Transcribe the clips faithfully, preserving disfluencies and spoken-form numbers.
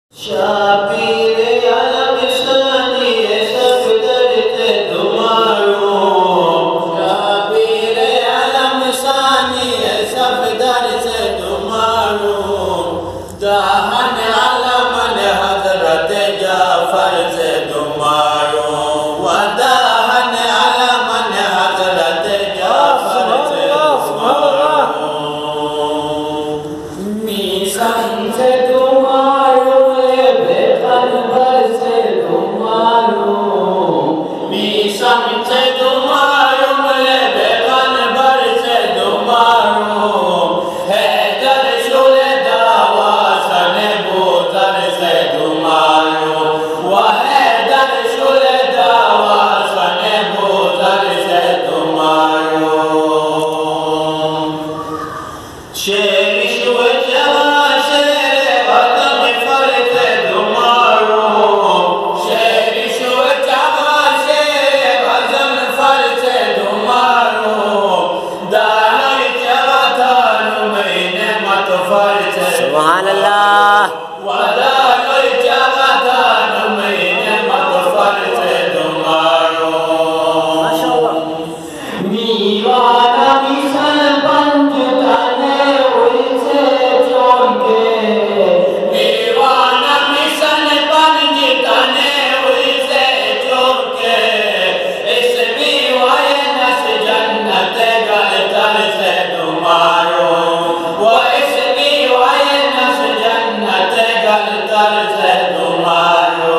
शाबीर आलम सानी सब दर्द तुम्हारो शाबीर आलम सानी सब दर्द तुम्हारो दाहन आलम हजरत जाफर से तुम्हारो वदाहन आलम हजरत जाफर से तुम्हारो मीसन से तुम्हारो से तुम्हारो ले बेगन भर से तुम्हारो है दर शुले दावा सने बोतर से तुम्हारो वह है दर शुले दावा सने बोतर से तुम्हारो शेर शुव जवा शेर वतन फर से तुम्हारो शेर शुव जवा शेर वतन फर से तुम्हारो दानव जवा दानु महीने मत फर से सुभान अल्लाह वदानव जवा दानु महीने मत फर से तुम्हारो माशाअल्लाह मीवाना मिसल पंज ताने उसे चौंके मीवाना मिसल पंज ताने उसे चौंके इस मीवाए नस जन्नत गल तर से तुम्हारो वो इस मीवाए नस जन्नत गल तर से तुम्हारो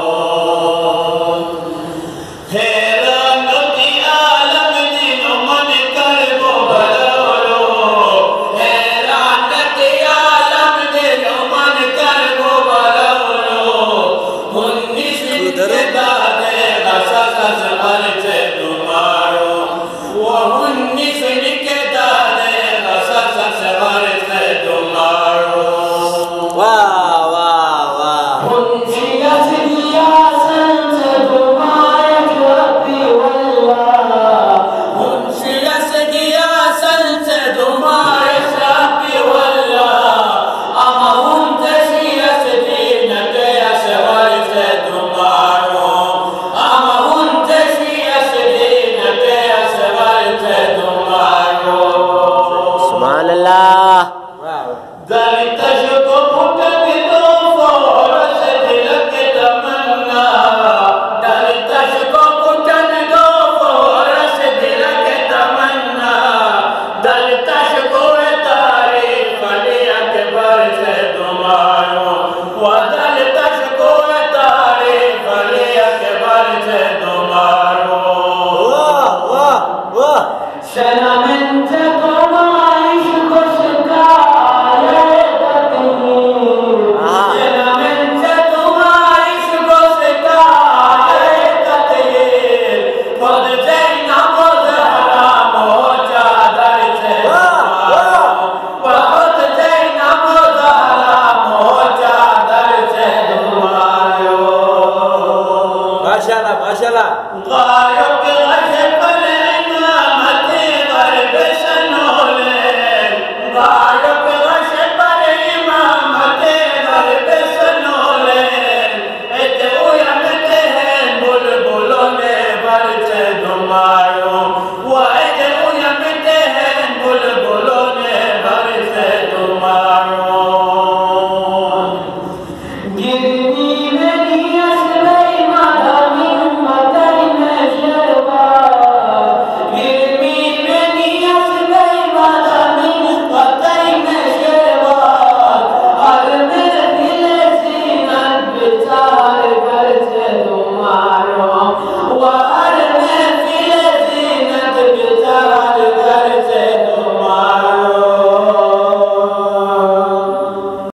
हैरान की आलम दिनो मन कर वो भलो हैरान की आलम दिनो मन कर वो भलो उन्नीस के दादे रसस भर से तुम्हारो वो उन्नीस के दादे रसस भर से तुम्हारो वाह वाह वाह उन्नीस दिया सन से तुम्हारे रब्बी वल्लाह उन्नीस दिया सन से तुम्हारे रब्बी वल्लाह अमहुम तशीयस दीन के असवर से तुम्हारो अमहुम तशीयस दीन के असवर से तुम्हारो सुभान अल्लाह दरितश को पुटक दो फोरस दिल के तमन्ना दरितश को पुटक दो फोरस दिल के तमन्ना दरितश को तारीफ अली अकबर से तुम्हारो व दरितश को तारीफ अली अकबर से तुम्हारो वाह वाह वाह शनमन से तुम्हारी को शिकायत हाँ। शनमन से तुम्हारी को शिकायत खुद से नमो हराम हो चादर से बहुत से नमो हराम हो चादर से तुम्हारो माशाल्लाह माशाल्लाह गायक अशफल इमामते वर बेसनोले गायक अशफल इमामते वर बेसनोले एते उयमते हैं बुलबुलों ने वर से तुम्हारो वो एते उयमते हैं बुलबुलों ने वर से तुम्हारो गिरनी